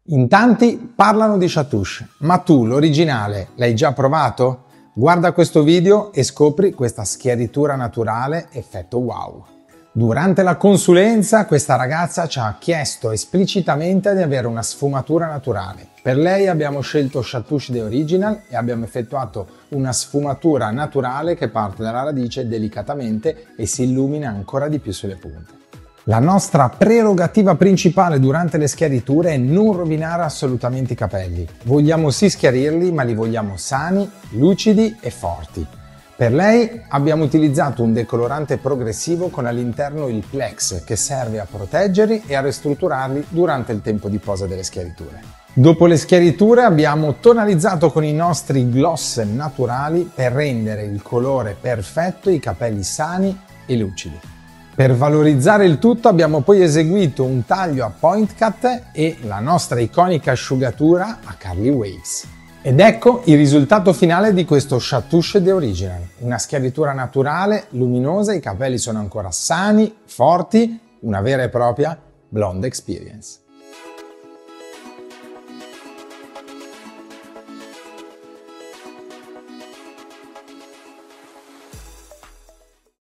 In tanti parlano di Chatouche, ma tu l'originale l'hai già provato? Guarda questo video e scopri questa schiaritura naturale effetto wow. Durante la consulenza questa ragazza ci ha chiesto esplicitamente di avere una sfumatura naturale. Per lei abbiamo scelto Chatouche The Original e abbiamo effettuato una sfumatura naturale che parte dalla radice delicatamente e si illumina ancora di più sulle punte. La nostra prerogativa principale durante le schiariture è non rovinare assolutamente i capelli. Vogliamo sì schiarirli, ma li vogliamo sani, lucidi e forti. Per lei abbiamo utilizzato un decolorante progressivo con all'interno il Plex, che serve a proteggerli e a ristrutturarli durante il tempo di posa delle schiariture. Dopo le schiariture abbiamo tonalizzato con i nostri gloss naturali per rendere il colore perfetto e i capelli sani e lucidi. Per valorizzare il tutto abbiamo poi eseguito un taglio a point cut e la nostra iconica asciugatura a curly waves. Ed ecco il risultato finale di questo Chatouche The Original. Una schiaritura naturale, luminosa, i capelli sono ancora sani, forti, una vera e propria blonde experience.